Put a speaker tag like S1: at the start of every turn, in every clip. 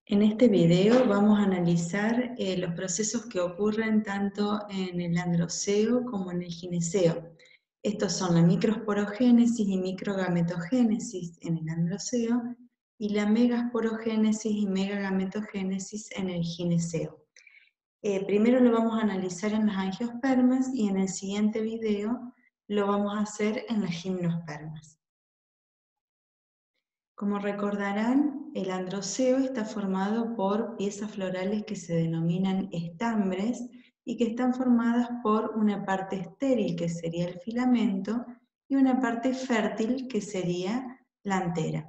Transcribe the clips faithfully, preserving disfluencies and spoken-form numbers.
S1: En este video vamos a analizar eh, los procesos que ocurren tanto en el androceo como en el gineceo. Estos son la microsporogénesis y microgametogénesis en el androceo y la megasporogénesis y megagametogénesis en el gineceo. Eh, primero lo vamos a analizar en las angiospermas y en el siguiente video lo vamos a hacer en las gimnospermas. Como recordarán, el androceo está formado por piezas florales que se denominan estambres y que están formadas por una parte estéril, que sería el filamento, y una parte fértil, que sería la antera.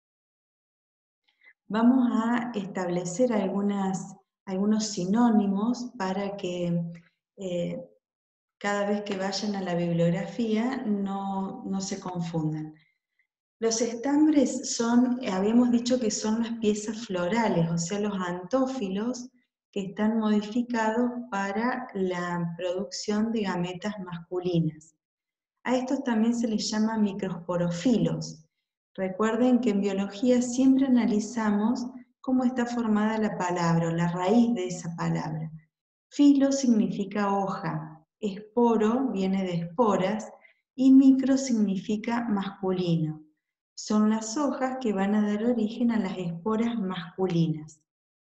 S1: Vamos a establecer algunas, algunos sinónimos para que eh, cada vez que vayan a la bibliografía no, no se confundan. Los estambres son, habíamos dicho que son las piezas florales, o sea, los antófilos que están modificados para la producción de gametas masculinas. A estos también se les llama microsporofilos. Recuerden que en biología siempre analizamos cómo está formada la palabra, o la raíz de esa palabra. Filo significa hoja, esporo viene de esporas, y micro significa masculino. Son las hojas que van a dar origen a las esporas masculinas.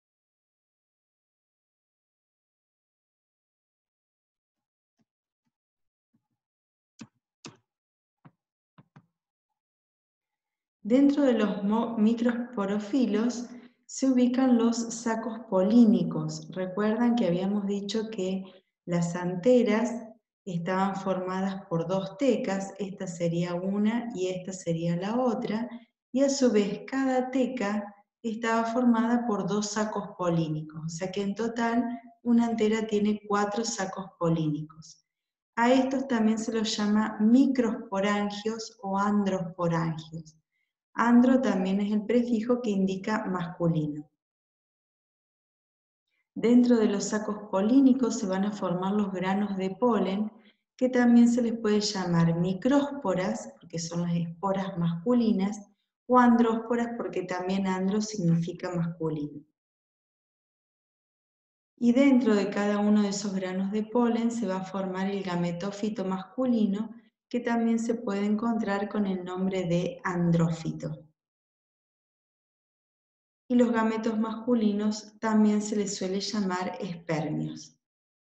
S1: Dentro de los microsporofilos se ubican los sacos polínicos. Recuerdan que habíamos dicho que las anteras estaban formadas por dos tecas, esta sería una y esta sería la otra, y a su vez cada teca estaba formada por dos sacos polínicos, o sea que en total una antera tiene cuatro sacos polínicos. A estos también se los llama microsporangios o androsporangios. Andro también es el prefijo que indica masculino. Dentro de los sacos polínicos se van a formar los granos de polen, que también se les puede llamar micrósporas, porque son las esporas masculinas, o andrósporas, porque también andro significa masculino. Y dentro de cada uno de esos granos de polen se va a formar el gametófito masculino, que también se puede encontrar con el nombre de andrófito. Y los gametos masculinos también se les suele llamar espermios.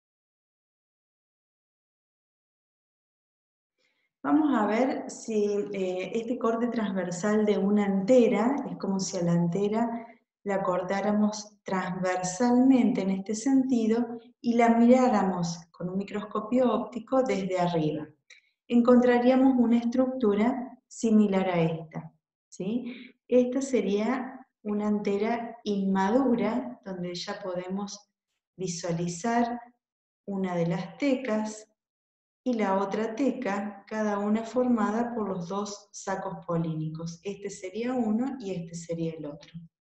S1: Vamos a ver si eh, este corte transversal de una antera es como si a la antera la cortáramos transversalmente en este sentido y la miráramos con un microscopio óptico desde arriba. Encontraríamos una estructura similar a esta, ¿sí? Esta sería una antera inmadura, donde ya podemos visualizar una de las tecas y la otra teca, cada una formada por los dos sacos polínicos. Este sería uno y este sería el otro.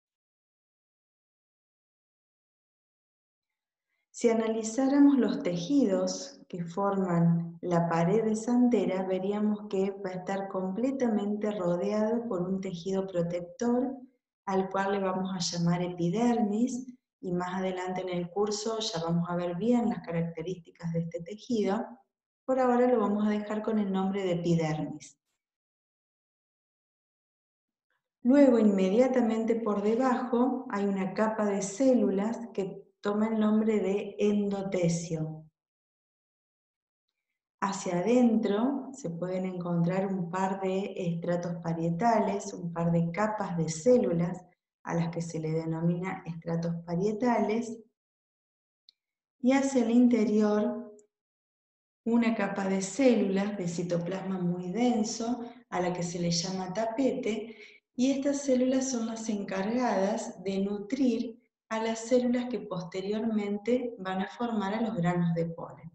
S1: Si analizáramos los tejidos que forman la pared de esa antera, veríamos que va a estar completamente rodeado por un tejido protector, al cual le vamos a llamar epidermis, y más adelante en el curso ya vamos a ver bien las características de este tejido. Por ahora lo vamos a dejar con el nombre de epidermis. Luego, inmediatamente por debajo, hay una capa de células que toma el nombre de endotelio. Hacia adentro se pueden encontrar un par de estratos parietales, un par de capas de células a las que se le denomina estratos parietales, y hacia el interior una capa de células de citoplasma muy denso a la que se le llama tapete, y estas células son las encargadas de nutrir a las células que posteriormente van a formar a los granos de polen.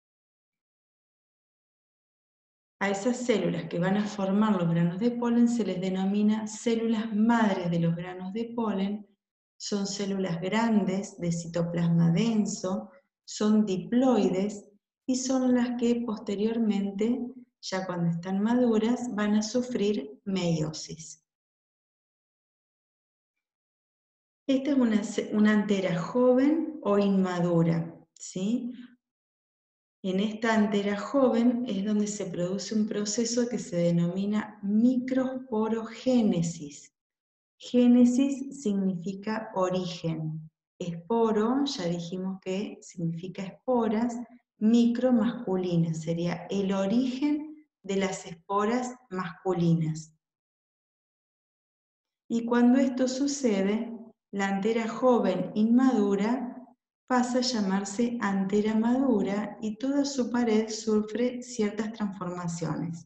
S1: A esas células que van a formar los granos de polen se les denomina células madres de los granos de polen. Son células grandes de citoplasma denso, son diploides y son las que posteriormente, ya cuando están maduras, van a sufrir meiosis. Esta es una, una antera joven o inmadura, ¿sí? En esta antera joven es donde se produce un proceso que se denomina microsporogénesis. Génesis significa origen. Esporo, ya dijimos que significa esporas, micro masculina, sería el origen de las esporas masculinas. Y cuando esto sucede, la antera joven inmadura pasa a llamarse antera madura y toda su pared sufre ciertas transformaciones.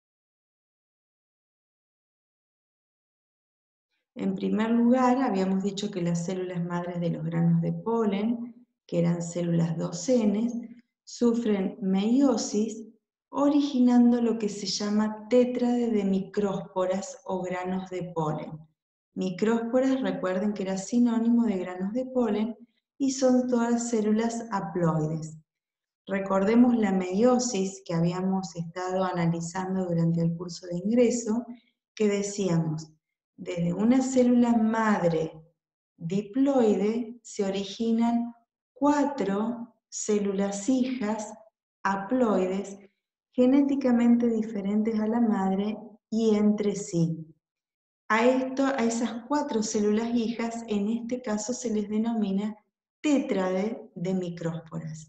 S1: En primer lugar, habíamos dicho que las células madres de los granos de polen, que eran células docenes, sufren meiosis, originando lo que se llama tétrade de micrósporas o granos de polen. Micrósporas, recuerden que era sinónimo de granos de polen, y son todas células haploides. Recordemos la meiosis que habíamos estado analizando durante el curso de ingreso, que decíamos, desde una célula madre diploide se originan cuatro células hijas haploides genéticamente diferentes a la madre y entre sí. A, esto, a esas cuatro células hijas, en este caso se les denomina tétrade de micrósporas.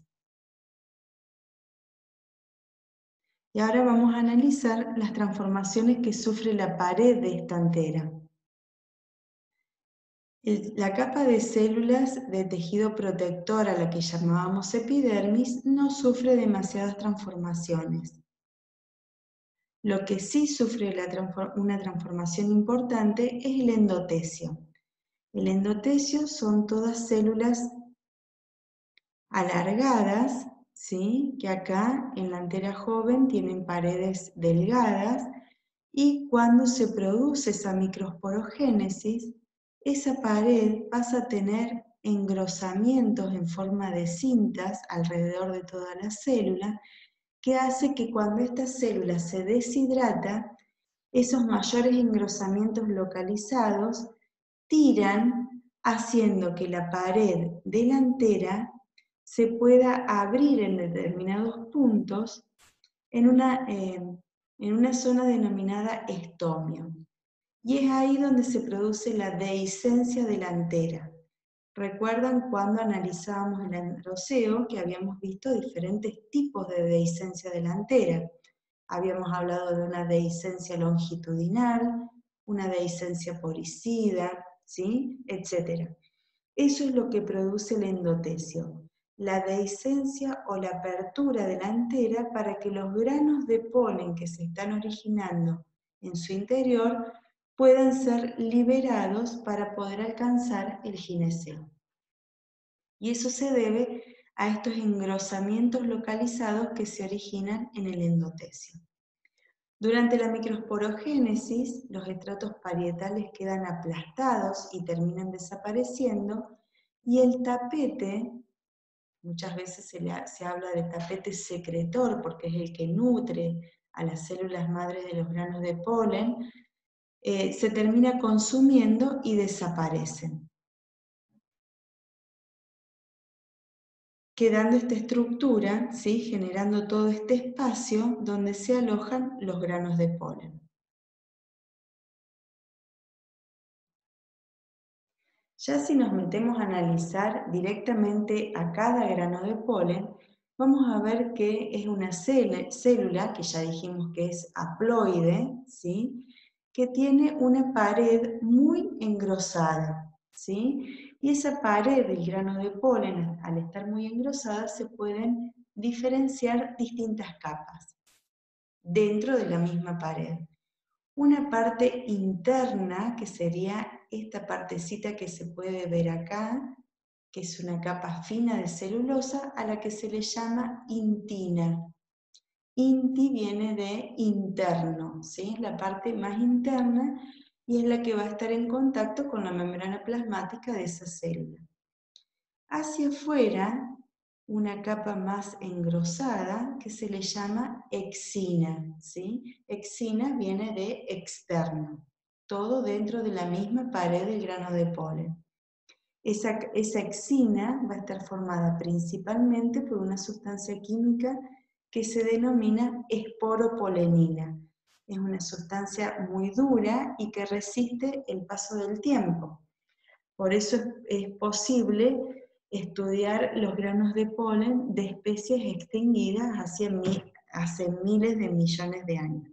S1: Y ahora vamos a analizar las transformaciones que sufre la pared de esta antera. La capa de células de tejido protector a la que llamábamos epidermis no sufre demasiadas transformaciones. Lo que sí sufre la transform- una transformación importante es el endotelio. El endotelio son todas células alargadas, ¿sí? Que acá en la antera joven tienen paredes delgadas, y cuando se produce esa microsporogénesis, esa pared pasa a tener engrosamientos en forma de cintas alrededor de toda la célula, que hace que cuando esta célula se deshidrata, esos mayores engrosamientos localizados tiran, haciendo que la pared delantera se pueda abrir en determinados puntos en una, eh, en una zona denominada estomio. Y es ahí donde se produce la dehiscencia delantera. ¿Recuerdan cuando analizábamos el androceo que habíamos visto diferentes tipos de dehiscencia delantera? Habíamos hablado de una dehiscencia longitudinal, una dehiscencia poricida, ¿sí? etcétera. Eso es lo que produce el endotelio, la dehiscencia o la apertura delantera para que los granos de polen que se están originando en su interior puedan ser liberados para poder alcanzar el gineceo. Y eso se debe a estos engrosamientos localizados que se originan en el endotelio. Durante la microsporogénesis, los estratos parietales quedan aplastados y terminan desapareciendo, y el tapete, muchas veces se, le, se habla de tapete secretor porque es el que nutre a las células madres de los granos de polen, eh, se termina consumiendo y desaparecen, quedando esta estructura, ¿sí? Generando todo este espacio donde se alojan los granos de polen. Ya si nos metemos a analizar directamente a cada grano de polen, vamos a ver que es una célula, que ya dijimos que es haploide, ¿sí? Que tiene una pared muy engrosada, ¿sí? Y esa pared del grano de polen, al estar muy engrosada, se pueden diferenciar distintas capas dentro de la misma pared. Una parte interna, que sería esta partecita que se puede ver acá, que es una capa fina de celulosa, a la que se le llama intina. Inti viene de interno, ¿sí? La parte más interna, y es la que va a estar en contacto con la membrana plasmática de esa célula. Hacia afuera, una capa más engrosada que se le llama exina, ¿sí? Exina viene de externo, todo dentro de la misma pared del grano de polen. Esa, esa exina va a estar formada principalmente por una sustancia química que se denomina esporopolenina. Es una sustancia muy dura y que resiste el paso del tiempo. Por eso es, es posible estudiar los granos de polen de especies extinguidas hace, mi, hace miles de millones de años.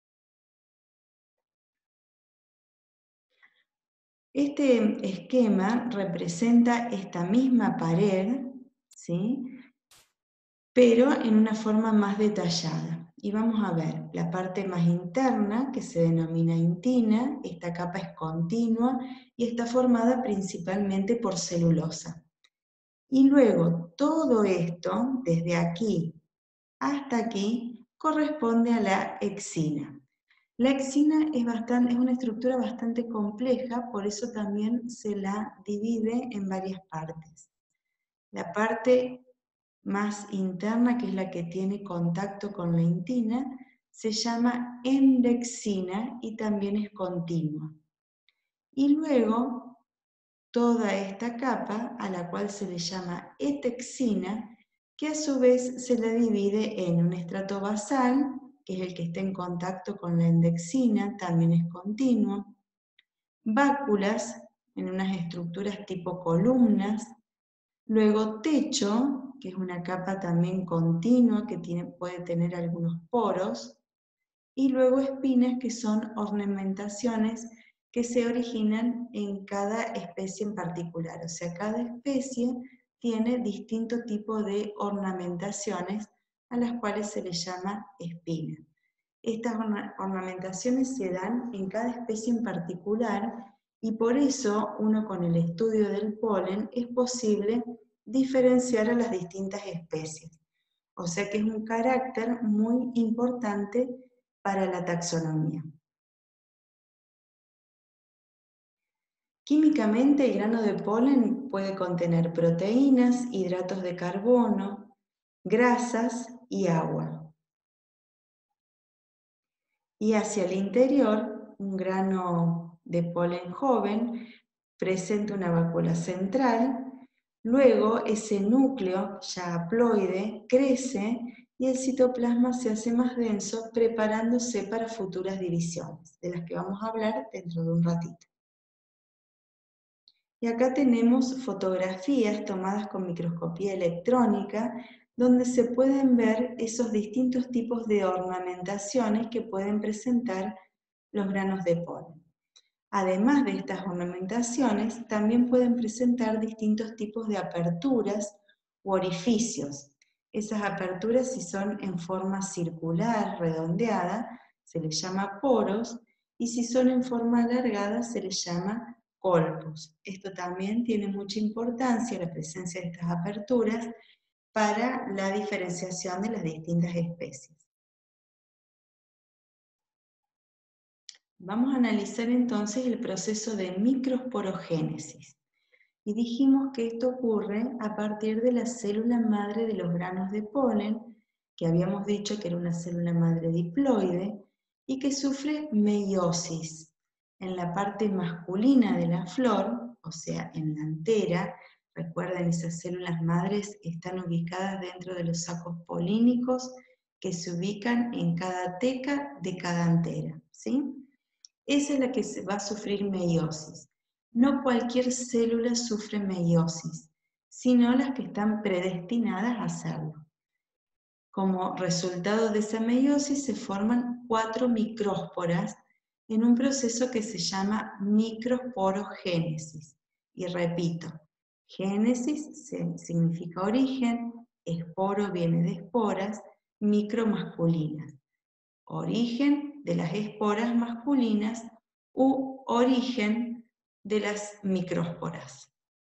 S1: Este esquema representa esta misma pared, ¿sí? Pero en una forma más detallada. Y vamos a ver la parte más interna, que se denomina intina. Esta capa es continua y está formada principalmente por celulosa. Y luego todo esto, desde aquí hasta aquí, corresponde a la exina. La exina es, bastante, es una estructura bastante compleja, por eso también se la divide en varias partes. La parte más interna, que es la que tiene contacto con la intina, se llama endexina y también es continua. Y luego, toda esta capa, a la cual se le llama etexina, que a su vez se la divide en un estrato basal, que es el que está en contacto con la endexina, también es continuo, báculas, en unas estructuras tipo columnas, luego techo, que es una capa también continua que tiene, puede tener algunos poros, y luego espinas, que son ornamentaciones que se originan en cada especie en particular. O sea, cada especie tiene distinto tipo de ornamentaciones a las cuales se le llama espina. Estas ornamentaciones se dan en cada especie en particular y por eso uno con el estudio del polen es posible diferenciar a las distintas especies. O sea que es un carácter muy importante para la taxonomía. Químicamente, el grano de polen puede contener proteínas, hidratos de carbono, grasas y agua. Y hacia el interior, un grano de polen joven presenta una vacuola central. Luego, ese núcleo ya haploide crece y el citoplasma se hace más denso, preparándose para futuras divisiones, de las que vamos a hablar dentro de un ratito. Y acá tenemos fotografías tomadas con microscopía electrónica, donde se pueden ver esos distintos tipos de ornamentaciones que pueden presentar los granos de polen. Además de estas ornamentaciones, también pueden presentar distintos tipos de aperturas u orificios. Esas aperturas, si son en forma circular, redondeada, se les llama poros, y si son en forma alargada, se les llama colpos. Esto también tiene mucha importancia, la presencia de estas aperturas, para la diferenciación de las distintas especies. Vamos a analizar entonces el proceso de microsporogénesis. Y dijimos que esto ocurre a partir de la célula madre de los granos de polen, que habíamos dicho que era una célula madre diploide, y que sufre meiosis en la parte masculina de la flor, o sea, en la antera. Recuerden, esas células madres están ubicadas dentro de los sacos polínicos que se ubican en cada teca de cada antera, ¿sí? Esa es la que va a sufrir meiosis. No cualquier célula sufre meiosis, sino las que están predestinadas a hacerlo. Como resultado de esa meiosis se forman cuatro micrósporas en un proceso que se llama microsporogénesis. Y repito, génesis significa origen, esporo viene de esporas, micro masculinas. Origen de las esporas masculinas u origen de las micrósporas.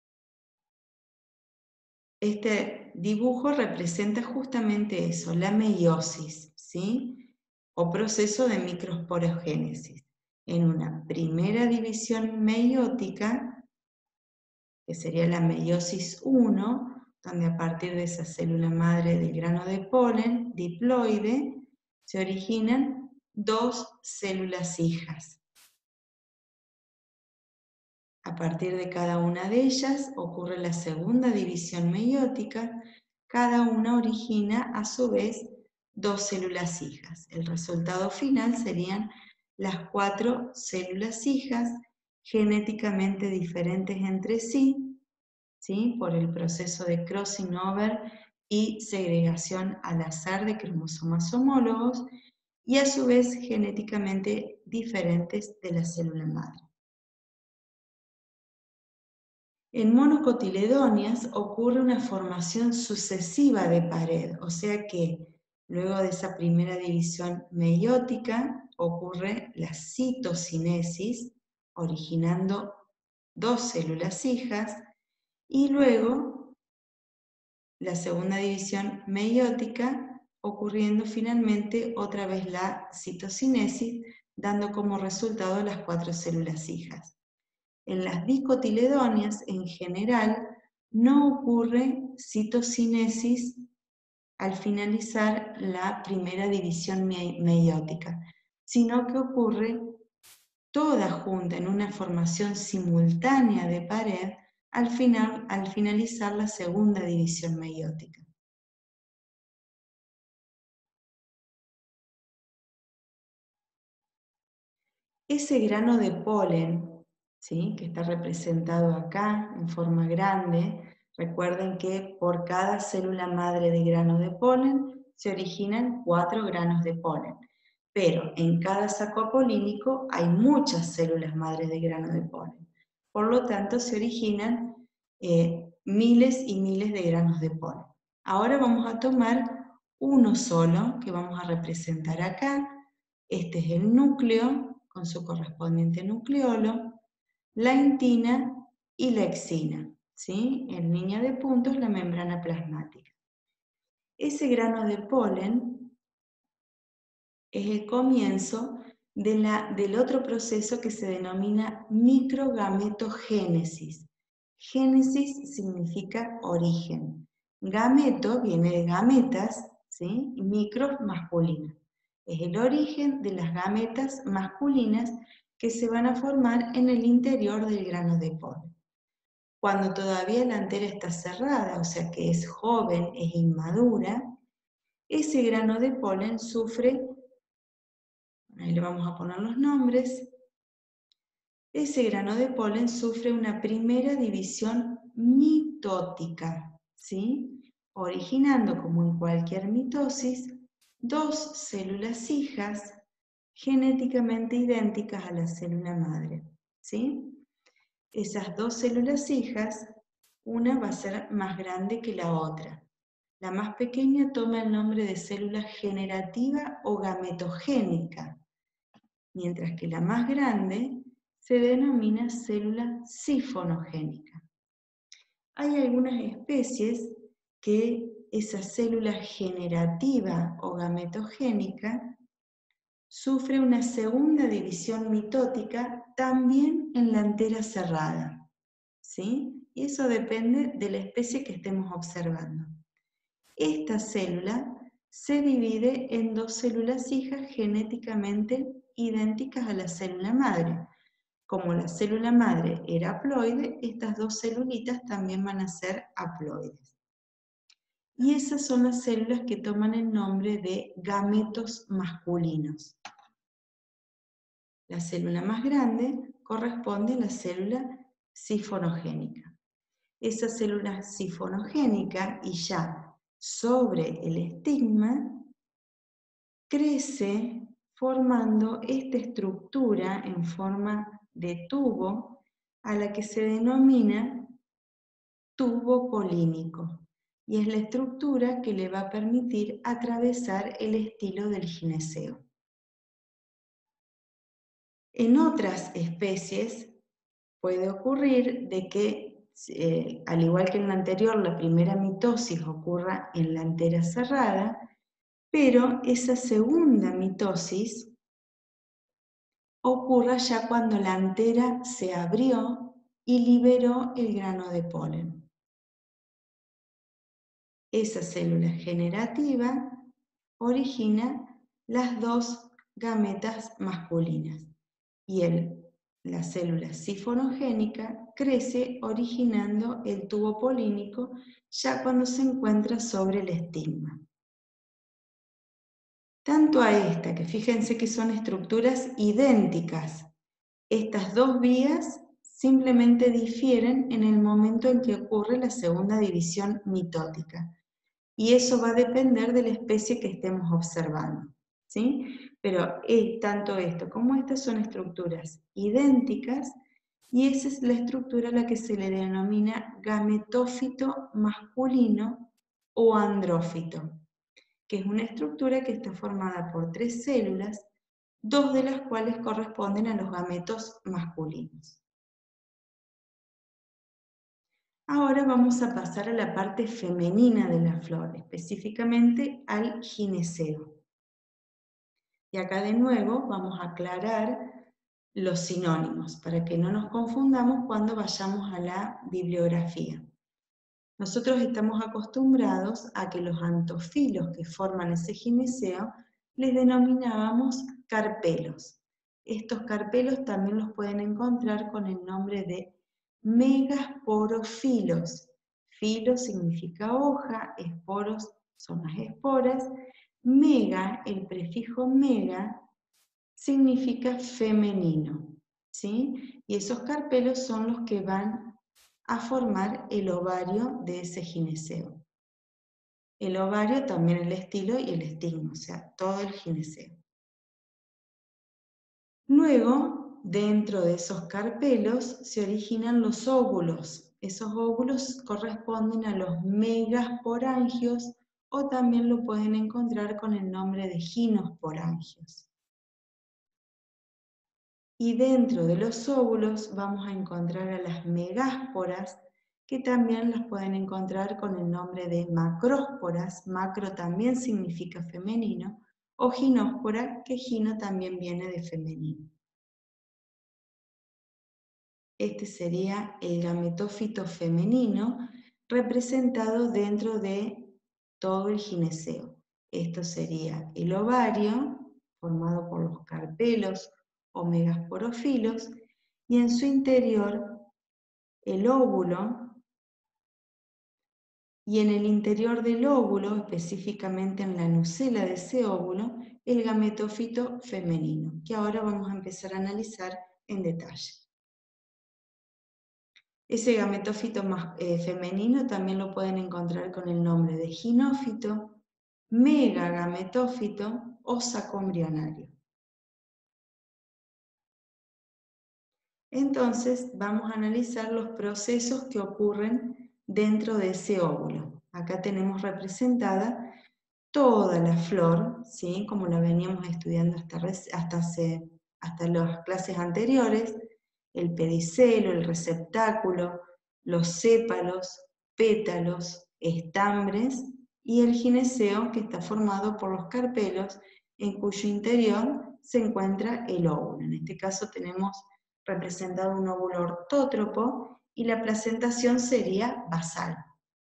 S1: Este dibujo representa justamente eso, la meiosis, ¿sí? O proceso de microsporogénesis. En una primera división meiótica, que sería la meiosis uno, donde a partir de esa célula madre del grano de polen, diploide, se originan dos células hijas. A partir de cada una de ellas ocurre la segunda división meiótica. Cada una origina a su vez dos células hijas. El resultado final serían las cuatro células hijas genéticamente diferentes entre sí, ¿sí? Por el proceso de crossing over y segregación al azar de cromosomas homólogos, y a su vez genéticamente diferentes de la célula madre. En monocotiledonias ocurre una formación sucesiva de pared, o sea que luego de esa primera división meiótica ocurre la citocinesis, originando dos células hijas, y luego la segunda división meiótica, ocurriendo finalmente otra vez la citocinesis, dando como resultado las cuatro células hijas. En las dicotiledonias, en general, no ocurre citocinesis al finalizar la primera división meiótica, sino que ocurre toda junta en una formación simultánea de pared al, final, al finalizar la segunda división meiótica. Ese grano de polen, ¿sí?, que está representado acá en forma grande, recuerden que por cada célula madre de grano de polen se originan cuatro granos de polen, pero en cada saco apolínico hay muchas células madres de grano de polen. Por lo tanto, se originan eh, miles y miles de granos de polen. Ahora vamos a tomar uno solo, que vamos a representar acá. Este es el núcleo, con su correspondiente nucleolo, la intina y la exina, ¿sí? En línea de puntos, la membrana plasmática. Ese grano de polen es el comienzo de la, del otro proceso que se denomina microgametogénesis. Génesis significa origen. Gameto viene de gametas, ¿sí? Y micro, masculino. Es el origen de las gametas masculinas que se van a formar en el interior del grano de polen. Cuando todavía la antera está cerrada, o sea que es joven, es inmadura, ese grano de polen sufre, ahí le vamos a poner los nombres, ese grano de polen sufre una primera división mitótica, ¿sí? Originando, como en cualquier mitosis, dos células hijas genéticamente idénticas a la célula madre, ¿sí? Esas dos células hijas, una va a ser más grande que la otra. La más pequeña toma el nombre de célula generativa o gametogénica, mientras que la más grande se denomina célula sifonogénica. Hay algunas especies que esa célula generativa o gametogénica sufre una segunda división mitótica también en la antera cerrada, ¿sí? Y eso depende de la especie que estemos observando. Esta célula se divide en dos células hijas genéticamente idénticas a la célula madre. Como la célula madre era haploide, estas dos celulitas también van a ser haploides. Y esas son las células que toman el nombre de gametos masculinos. La célula más grande corresponde a la célula sifonogénica. Esa célula sifonogénica, y ya sobre el estigma, crece formando esta estructura en forma de tubo a la que se denomina tubo polínico, y es la estructura que le va a permitir atravesar el estilo del gineceo. En otras especies puede ocurrir de que, eh, al igual que en la anterior, la primera mitosis ocurra en la antera cerrada, pero esa segunda mitosis ocurra ya cuando la antera se abrió y liberó el grano de polen. Esa célula generativa origina las dos gametas masculinas y el la célula sifonogénica crece originando el tubo polínico ya cuando se encuentra sobre el estigma. Tanto a esta, que fíjense que son estructuras idénticas, estas dos vías simplemente difieren en el momento en que ocurre la segunda división mitótica. Y eso va a depender de la especie que estemos observando, ¿sí? Pero es, tanto esto como estas son estructuras idénticas y esa es la estructura a la que se le denomina gametófito masculino o andrófito, que es una estructura que está formada por tres células, dos de las cuales corresponden a los gametos masculinos. Ahora vamos a pasar a la parte femenina de la flor, específicamente al gineceo. Y acá de nuevo vamos a aclarar los sinónimos para que no nos confundamos cuando vayamos a la bibliografía. Nosotros estamos acostumbrados a que los antofilos que forman ese gineceo les denominábamos carpelos. Estos carpelos también los pueden encontrar con el nombre de megasporofilos. Filo significa hoja, esporos son las esporas. Mega, el prefijo mega, significa femenino, ¿sí? Y esos carpelos son los que van a formar el ovario de ese gineceo. El ovario, también el estilo y el estigma, o sea, todo el gineceo. Luego, dentro de esos carpelos se originan los óvulos. Esos óvulos corresponden a los megasporangios o también lo pueden encontrar con el nombre de ginosporangios. Y dentro de los óvulos vamos a encontrar a las megásporas, que también las pueden encontrar con el nombre de macrósporas. Macro también significa femenino, o ginóspora, que gino también viene de femenino. Este sería el gametófito femenino representado dentro de todo el gineceo. Esto sería el ovario, formado por los carpelos o megasporofilos, y en su interior el óvulo, y en el interior del óvulo, específicamente en la nucela de ese óvulo, el gametófito femenino, que ahora vamos a empezar a analizar en detalle. Ese gametófito más, eh, femenino también lo pueden encontrar con el nombre de ginófito, megagametófito o saco embrionario. Entonces vamos a analizar los procesos que ocurren dentro de ese óvulo. Acá tenemos representada toda la flor, ¿sí? Como la veníamos estudiando hasta, hasta, hace, hasta las clases anteriores, el pedicelo, el receptáculo, los sépalos, pétalos, estambres y el gineceo, que está formado por los carpelos, en cuyo interior se encuentra el óvulo. En este caso tenemos representado un óvulo ortótropo y la placentación sería basal.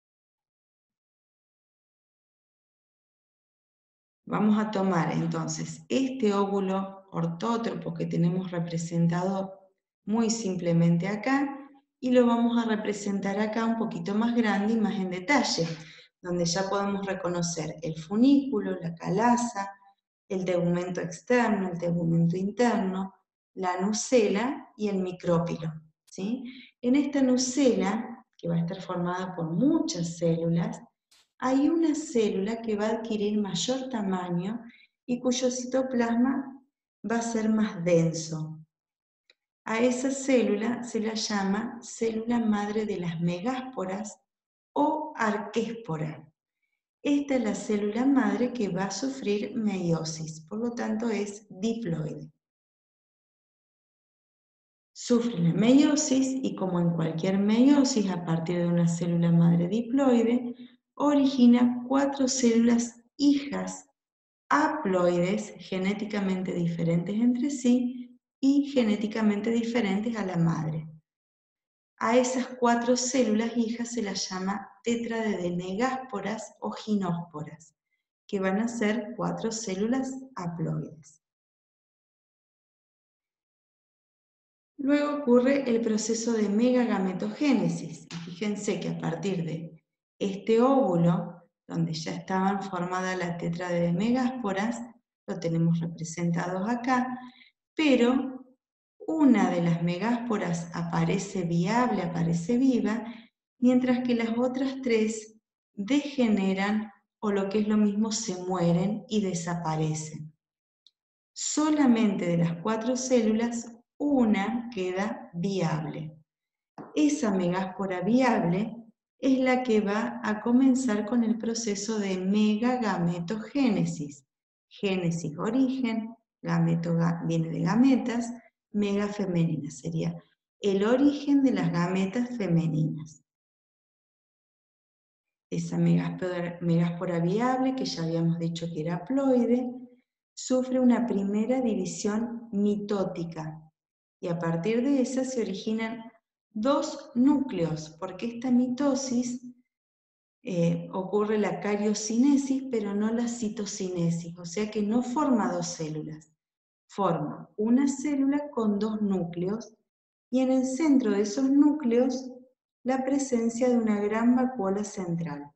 S1: Vamos a tomar entonces este óvulo ortótropo que tenemos representado muy simplemente acá y lo vamos a representar acá un poquito más grande y más en detalle, donde ya podemos reconocer el funículo, la calaza, el tegumento externo, el tegumento interno, la nucela y el micrópilo, ¿sí? En esta nucela, que va a estar formada por muchas células, hay una célula que va a adquirir mayor tamaño y cuyo citoplasma va a ser más denso. A esa célula se la llama célula madre de las megásporas o arquéspora. Esta es la célula madre que va a sufrir meiosis, por lo tanto es diploide. Sufre la meiosis y, como en cualquier meiosis, a partir de una célula madre diploide, origina cuatro células hijas haploides genéticamente diferentes entre sí y genéticamente diferentes a la madre. A esas cuatro células hijas se las llama tétrade de megásporas o ginósporas, que van a ser cuatro células haploides. Luego ocurre el proceso de megagametogénesis. Fíjense que a partir de este óvulo, donde ya estaban formadas la tétrade de megásporas, lo tenemos representados acá, pero una de las megásporas aparece viable, aparece viva, mientras que las otras tres degeneran o lo que es lo mismo se mueren y desaparecen. Solamente de las cuatro células, una queda viable. Esa megáspora viable es la que va a comenzar con el proceso de megagametogénesis. Génesis, origen, gameto viene de gametas, mega femenina sería el origen de las gametas femeninas. Esa megáspora, megáspora viable, que ya habíamos dicho que era haploide, sufre una primera división mitótica y a partir de esa se originan dos núcleos, porque esta mitosis eh, ocurre la cariocinesis, pero no la citocinesis, o sea que no forma dos células, forma una célula con dos núcleos y en el centro de esos núcleos la presencia de una gran vacuola central.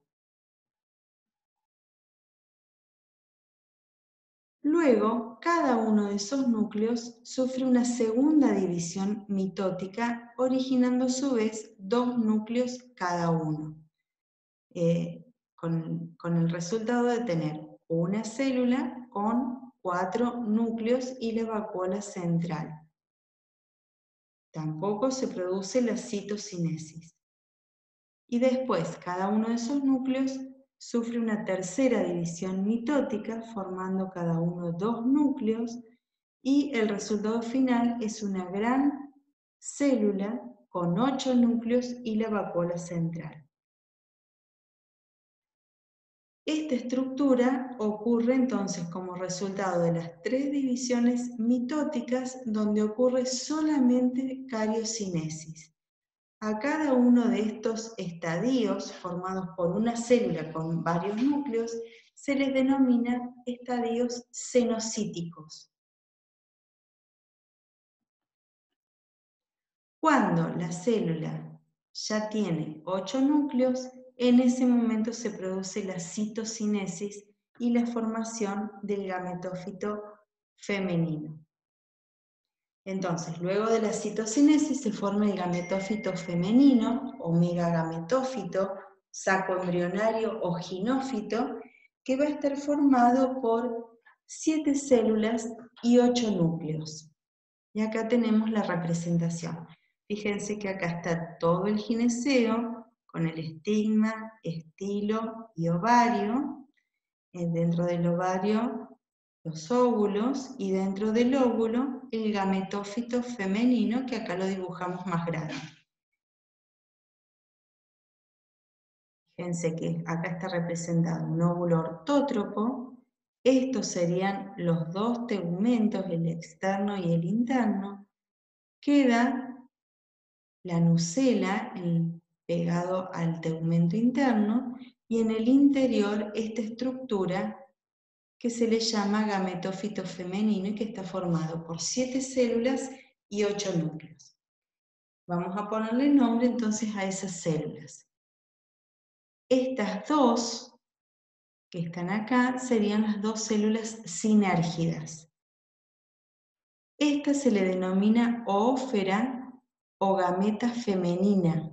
S1: Luego, cada uno de esos núcleos sufre una segunda división mitótica, originando a su vez dos núcleos cada uno, eh, con, con el resultado de tener una célula con cuatro núcleos y la vacuola central. Tampoco se produce la citocinesis. Y después, cada uno de esos núcleos sufre una tercera división mitótica, formando cada uno dos núcleos, y el resultado final es una gran célula con ocho núcleos y la vacuola central. Esta estructura ocurre entonces como resultado de las tres divisiones mitóticas, donde ocurre solamente cariocinesis. A cada uno de estos estadios, formados por una célula con varios núcleos, se les denomina estadios cenocíticos. Cuando la célula ya tiene ocho núcleos, en ese momento se produce la citocinesis y la formación del gametófito femenino. Entonces, luego de la citocinesis se forma el gametófito femenino o megagametófito, saco embrionario o ginófito, que va a estar formado por siete células y ocho núcleos. Y acá tenemos la representación. Fíjense que acá está todo el gineceo con el estigma, estilo y ovario. Dentro del ovario los óvulos y dentro del óvulo el gametófito femenino, que acá lo dibujamos más grande. Fíjense que acá está representado un óvulo ortótropo. Estos serían los dos tegumentos, el externo y el interno. Queda la nucela pegado al tegumento interno y en el interior esta estructura que se le llama gametófito femenino y que está formado por siete células y ocho núcleos. Vamos a ponerle nombre entonces a esas células. Estas dos que están acá serían las dos células sinérgidas. Esta se le denomina ófera o gameta femenina.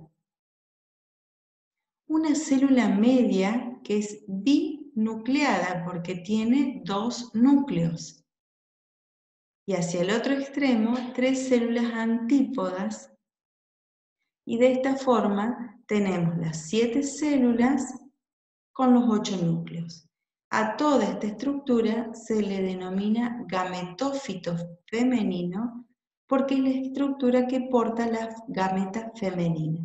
S1: Una célula media que es binucleada porque tiene dos núcleos. Y hacia el otro extremo, tres células antípodas. Y de esta forma tenemos las siete células con los ocho núcleos. A toda esta estructura se le denomina gametófito femenino porque es la estructura que porta la gameta femenina.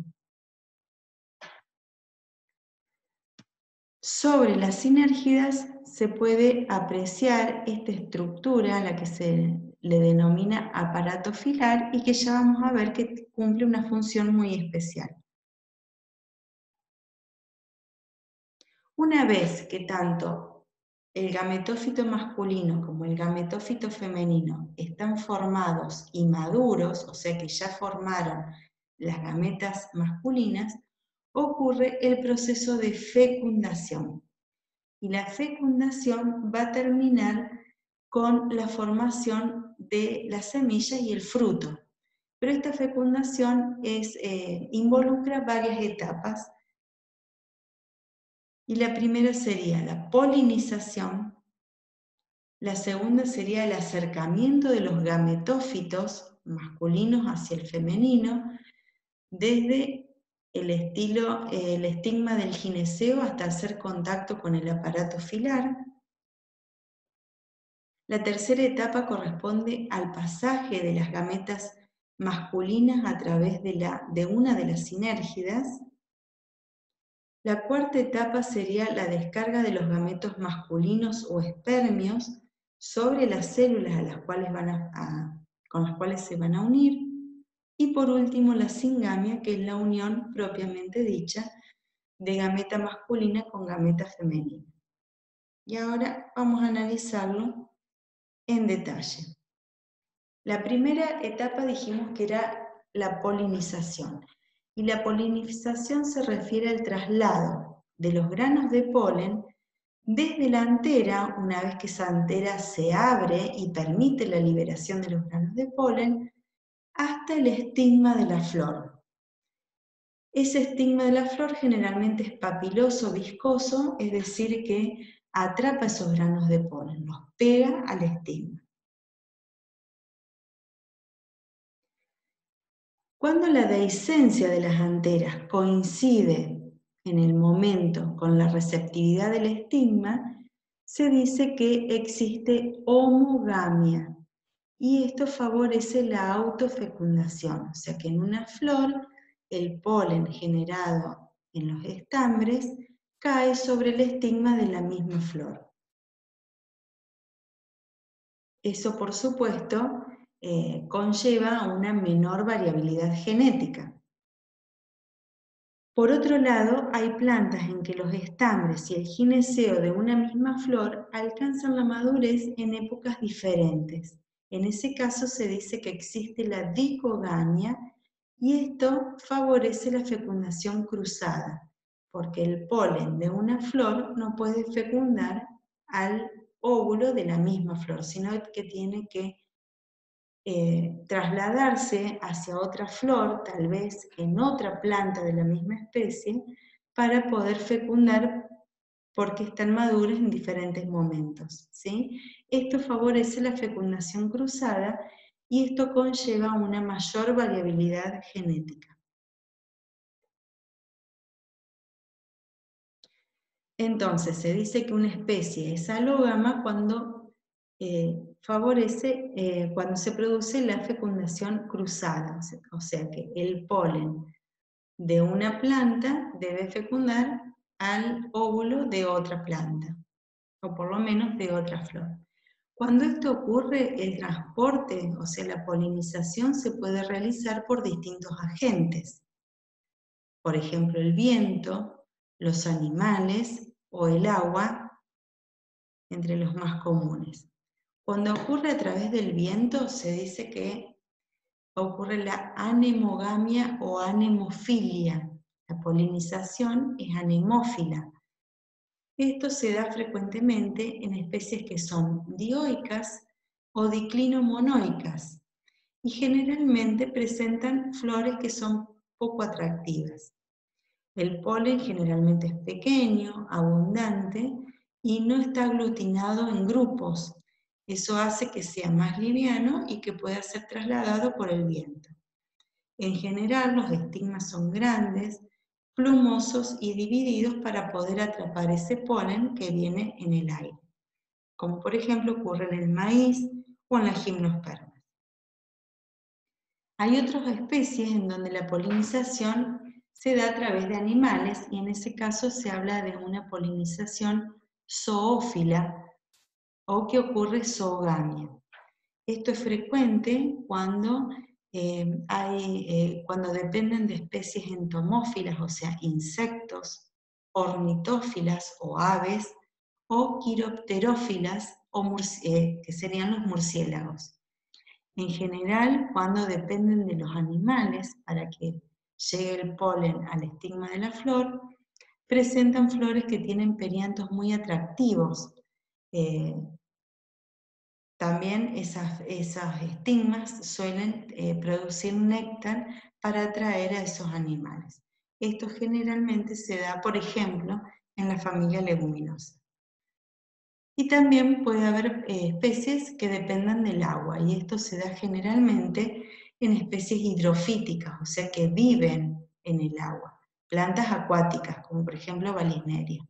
S1: Sobre las sinérgidas se puede apreciar esta estructura a la que se le denomina aparato filar y que ya vamos a ver que cumple una función muy especial. Una vez que tanto el gametófito masculino como el gametófito femenino están formados y maduros, o sea que ya formaron las gametas masculinas, ocurre el proceso de fecundación. Y la fecundación va a terminar con la formación de la semilla y el fruto. Pero esta fecundación es, eh, involucra varias etapas. Y la primera sería la polinización, la segunda sería el acercamiento de los gametófitos masculinos hacia el femenino, desde el, estilo, eh, el estigma del gineceo hasta hacer contacto con el aparato filar. La tercera etapa corresponde al pasaje de las gametas masculinas a través de, la, de una de las sinérgidas. La cuarta etapa sería la descarga de los gametos masculinos o espermios sobre las células a las cuales van a, a, con las cuales se van a unir. Y por último, la singamia, que es la unión propiamente dicha de gameta masculina con gameta femenina. Y ahora vamos a analizarlo en detalle. La primera etapa dijimos que era la polinización. Y la polinización se refiere al traslado de los granos de polen desde la antera, una vez que esa antera se abre y permite la liberación de los granos de polen, hasta el estigma de la flor. Ese estigma de la flor generalmente es papiloso, viscoso, es decir, que atrapa esos granos de polen, los pega al estigma. Cuando la dehiscencia de las anteras coincide en el momento con la receptividad del estigma, se dice que existe homogamia, y esto favorece la autofecundación, o sea que en una flor el polen generado en los estambres cae sobre el estigma de la misma flor. Eso, por supuesto, eh, conlleva una menor variabilidad genética. Por otro lado, hay plantas en que los estambres y el gineceo de una misma flor alcanzan la madurez en épocas diferentes. En ese caso se dice que existe la dicogamia, y esto favorece la fecundación cruzada, porque el polen de una flor no puede fecundar al óvulo de la misma flor, sino que tiene que eh, trasladarse hacia otra flor, tal vez en otra planta de la misma especie, para poder fecundar, porque están maduras en diferentes momentos, ¿sí? Esto favorece la fecundación cruzada y esto conlleva una mayor variabilidad genética. Entonces, se dice que una especie es alógama cuando eh, favorece, eh, cuando se produce la fecundación cruzada, o sea que el polen de una planta debe fecundar al óvulo de otra planta, o por lo menos de otra flor. Cuando esto ocurre, el transporte, o sea la polinización, se puede realizar por distintos agentes. Por ejemplo, el viento, los animales o el agua, entre los más comunes. Cuando ocurre a través del viento, se dice que ocurre la anemogamia o anemofilia. La polinización es anemófila. Esto se da frecuentemente en especies que son dioicas o diclinomonoicas y generalmente presentan flores que son poco atractivas. El polen generalmente es pequeño, abundante y no está aglutinado en grupos. Eso hace que sea más liviano y que pueda ser trasladado por el viento. En general, los estigmas son grandes, plumosos y divididos para poder atrapar ese polen que viene en el aire, como por ejemplo ocurre en el maíz o en las gimnospermas. Hay otras especies en donde la polinización se da a través de animales, y en ese caso se habla de una polinización zoófila o que ocurre zoogamia. Esto es frecuente cuando, eh, hay, eh, cuando dependen de especies entomófilas, o sea, insectos, ornitófilas o aves, o quiropterófilas, o eh, que serían los murciélagos. En general, cuando dependen de los animales para que llegue el polen al estigma de la flor, presentan flores que tienen periantos muy atractivos. Eh, también esas, esas estigmas suelen eh, producir néctar para atraer a esos animales. Esto generalmente se da, por ejemplo, en la familia leguminosa. Y también puede haber eh, especies que dependan del agua, y esto se da generalmente en especies hidrofíticas, o sea que viven en el agua. Plantas acuáticas, como por ejemplo Vallisneria.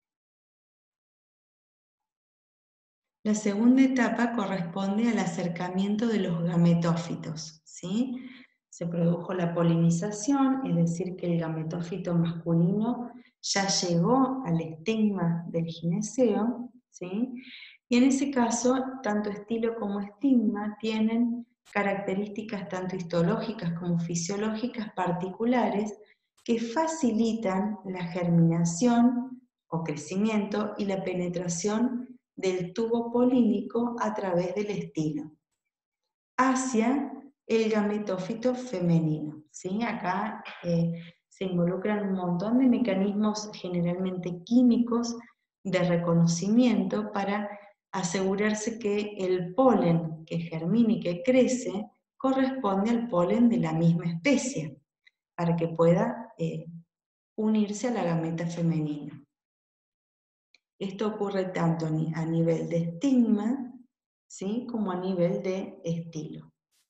S1: La segunda etapa corresponde al acercamiento de los gametófitos, ¿sí? Se produjo la polinización, es decir, que el gametófito masculino ya llegó al estigma del gineceo, ¿sí? Y en ese caso, tanto estilo como estigma tienen características tanto histológicas como fisiológicas particulares que facilitan la germinación o crecimiento y la penetración del tubo polínico a través del estilo hacia el gametófito femenino, ¿sí? Acá eh, se involucran un montón de mecanismos generalmente químicos de reconocimiento para asegurarse que el polen que germina y que crece corresponde al polen de la misma especie, para que pueda eh, unirse a la gameta femenina. Esto ocurre tanto a nivel de estigma, ¿sí?, como a nivel de estilo.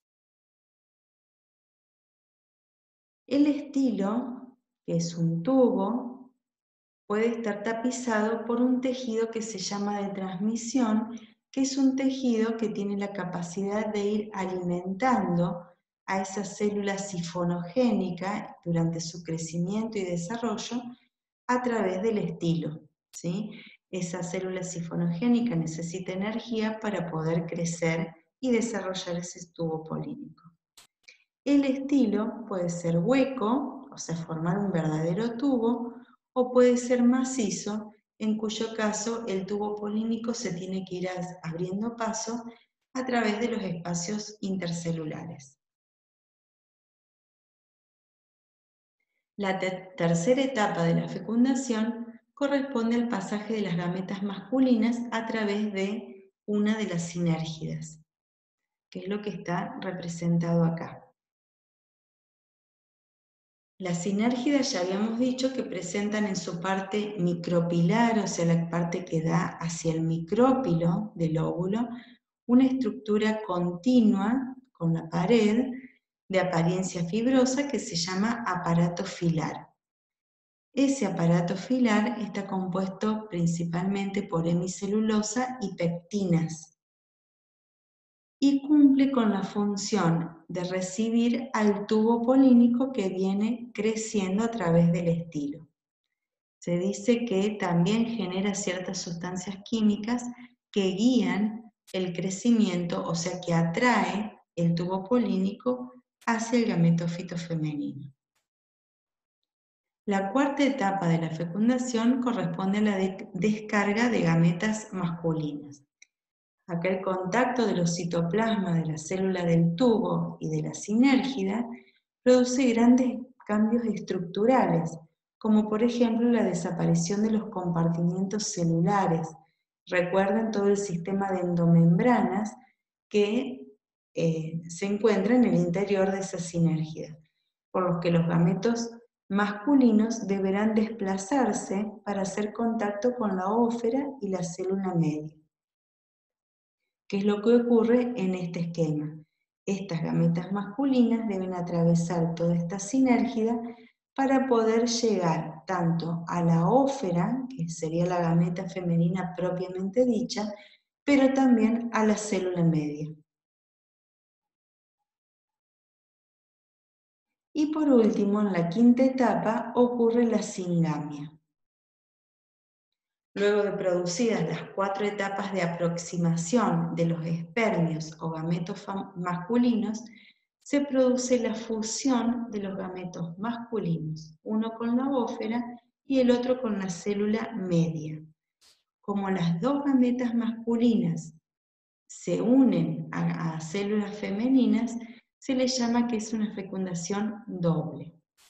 S1: El estilo, que es un tubo, puede estar tapizado por un tejido que se llama de transmisión, que es un tejido que tiene la capacidad de ir alimentando a esa célula sifonogénica durante su crecimiento y desarrollo a través del estilo, ¿sí? Esa célula sifonogénica necesita energía para poder crecer y desarrollar ese tubo polínico. El estilo puede ser hueco, o sea, formar un verdadero tubo, o puede ser macizo, en cuyo caso el tubo polínico se tiene que ir abriendo paso a través de los espacios intercelulares. La ter- tercera etapa de la fecundación corresponde al pasaje de las gametas masculinas a través de una de las sinérgidas, que es lo que está representado acá. Las sinérgidas ya habíamos dicho que presentan en su parte micropilar, o sea, la parte que da hacia el micrópilo del óvulo, una estructura continua con la pared de apariencia fibrosa que se llama aparato filar. Ese aparato filar está compuesto principalmente por hemicelulosa y pectinas y cumple con la función de recibir al tubo polínico que viene creciendo a través del estilo. Se dice que también genera ciertas sustancias químicas que guían el crecimiento, o sea que atrae el tubo polínico hacia el gametófito femenino. La cuarta etapa de la fecundación corresponde a la de descarga de gametas masculinas. Acá el contacto de los citoplasmas de la célula del tubo y de la sinérgida produce grandes cambios estructurales, como por ejemplo la desaparición de los compartimientos celulares. Recuerden todo el sistema de endomembranas que eh, se encuentra en el interior de esa sinérgida, por lo que los gametos masculinos deberán desplazarse para hacer contacto con la ósfera y la célula media. ¿Qué es lo que ocurre en este esquema? Estas gametas masculinas deben atravesar toda esta sinérgida para poder llegar tanto a la ósfera, que sería la gameta femenina propiamente dicha, pero también a la célula media. Y por último, en la quinta etapa, ocurre la singamia. Luego de producidas las cuatro etapas de aproximación de los espermios o gametos masculinos, se produce la fusión de los gametos masculinos, uno con la ósfera y el otro con la célula media. como las dos gametas masculinas se unen a, a células femeninas, se le llama que es una fecundación doble.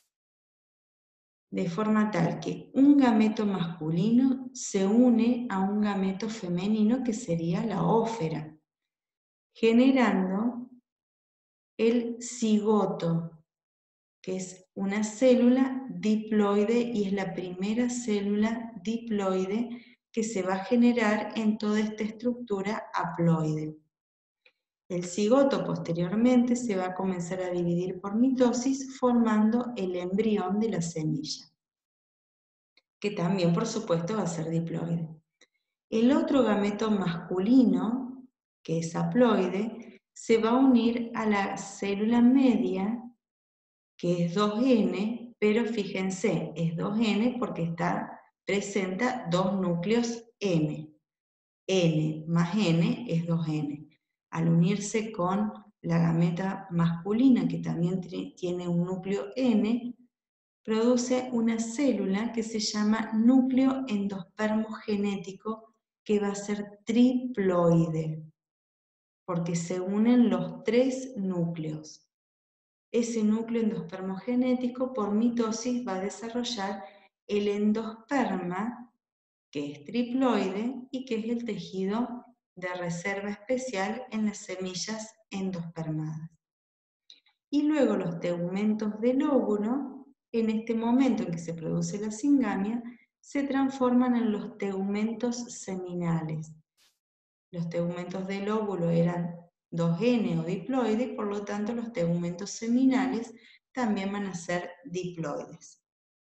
S1: De forma tal que un gameto masculino se une a un gameto femenino que sería la ófera, generando el cigoto, que es una célula diploide y es la primera célula diploide que se va a generar en toda esta estructura haploide. El cigoto posteriormente se va a comenzar a dividir por mitosis formando el embrión de la semilla, que también por supuesto va a ser diploide. El otro gameto masculino, que es haploide, se va a unir a la célula media, que es dos ene, pero fíjense, es dos ene porque está, presenta dos núcleos N. N más N es dos ene. Al unirse con la gameta masculina, que también tiene un núcleo N, produce una célula que se llama núcleo endospermo genético, que va a ser triploide, porque se unen los tres núcleos. Ese núcleo endospermo genético por mitosis va a desarrollar el endosperma, que es triploide y que es el tejido de reserva especial en las semillas endospermadas. Y luego los tegumentos del óvulo, en este momento en que se produce la singamia, se transforman en los tegumentos seminales. Los tegumentos del óvulo eran dos ene o diploide, y por lo tanto los tegumentos seminales también van a ser diploides.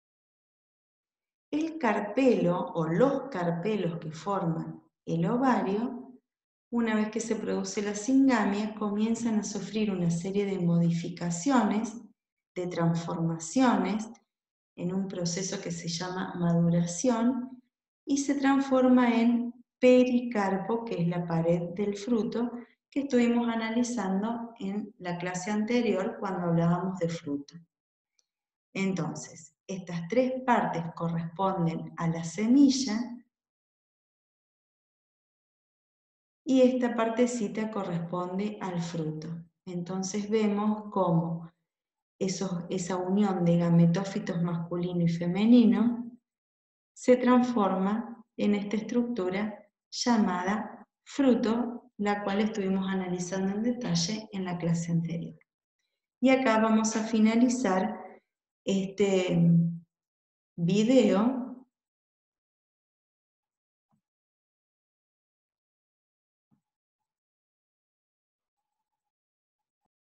S1: El carpelo o los carpelos que forman el ovario, una vez que se produce la singamia, comienzan a sufrir una serie de modificaciones, de transformaciones, en un proceso que se llama maduración, y se transforma en pericarpo, que es la pared del fruto, que estuvimos analizando en la clase anterior cuando hablábamos de fruto. Entonces, estas tres partes corresponden a la semilla y esta partecita corresponde al fruto. Entonces vemos cómo esos, esa unión de gametófitos masculino y femenino se transforma en esta estructura llamada fruto, la cual estuvimos analizando en detalle en la clase anterior. Y acá vamos a finalizar este video